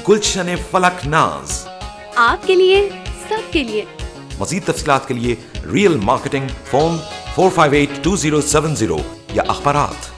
गुलशन फलक नाज, आपके लिए, सबके लिए। मज़ीद तफ़सीलात के लिए रियल मार्केटिंग फ़ोन 4582070 या अख़बारात